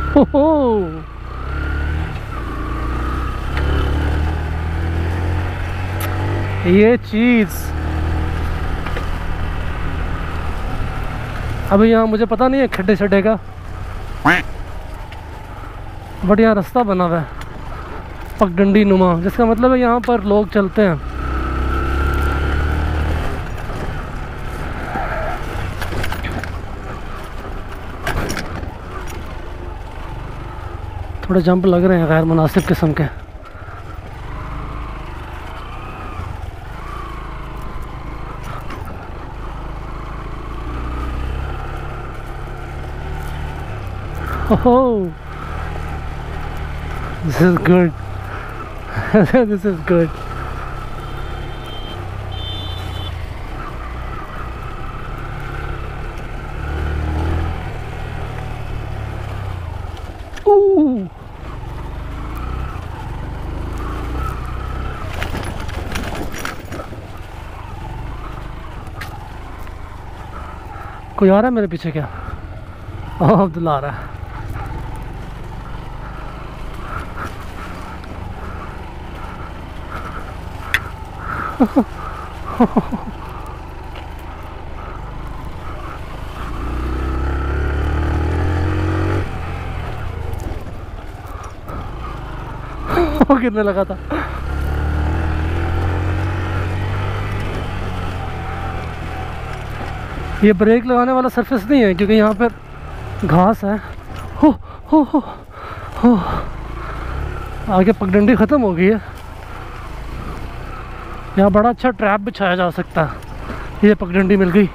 हो ये चीज़ अभी यहाँ मुझे पता नहीं है खड्डे शड्डे का, बट यहाँ रास्ता बना हुआ है पगडंडी नुमा, जिसका मतलब है यहाँ पर लोग चलते हैं। थोड़े जंप लग रहे हैं गैर मुनासिब किस्म के। Oh, this is good. This is good. Ooh. कोई आ रहा है मेरे पीछे क्या? ओह अब्दुल्ला आ रहा है। वो गिरने लगा था। ये ब्रेक लगाने वाला सरफेस नहीं है क्योंकि यहाँ पर घास है। हो हो आगे पगडंडी ख़त्म हो गई है। यहाँ बड़ा अच्छा ट्रैप बिछाया जा सकता है। ये पगडंडी मिल गई।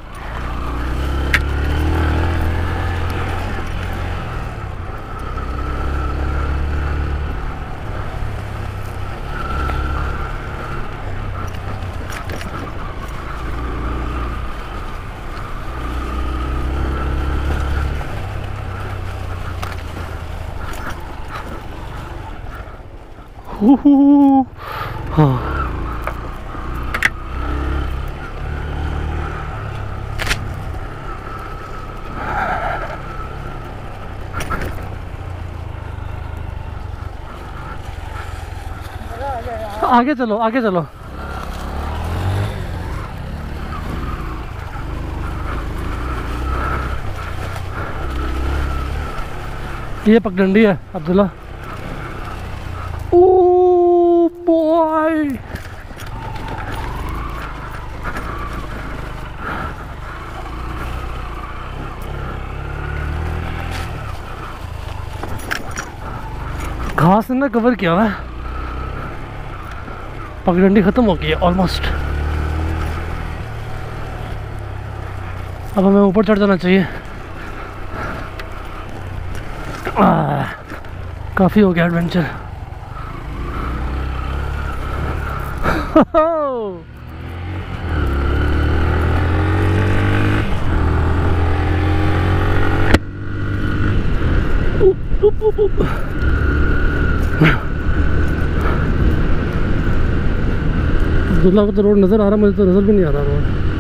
हाँ आगे चलो आगे चलो। ये पगडंडी है अब्दुल्ला। ओह बॉय घास ने ना कवर किया हुआ है। पगडंडी ख़त्म हो गई है ऑलमोस्ट। अब हमें ऊपर चढ़ जाना चाहिए। काफ़ी हो गया एडवेंचर। अब्दुल्ला को तो रोड नज़र आ रहा, मुझे तो नज़र भी नहीं आ रहा रोड।